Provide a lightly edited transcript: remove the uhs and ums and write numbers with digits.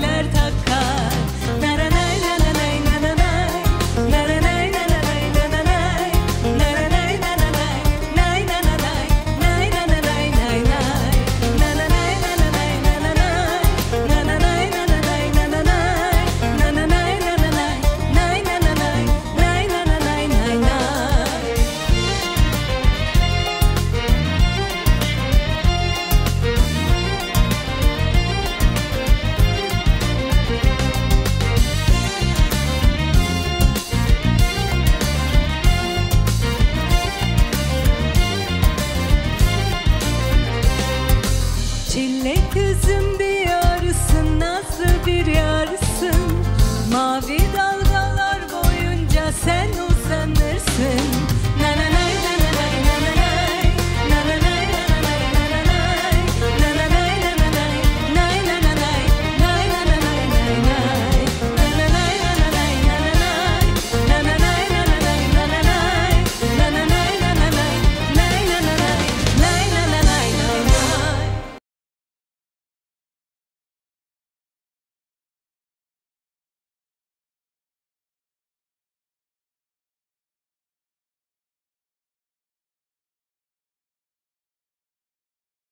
çiçekler takar. Naranay nananay nananay, naranay nananay nananay, naranay nananay nay nananay, nay nananay nay nay, nananay nananay nananay, nananay nananay nananay, nananay nananay nay nananay, nay nananay nay nay. Çilek kızım bir yarısın, nazlı bir yarısın, mavi dal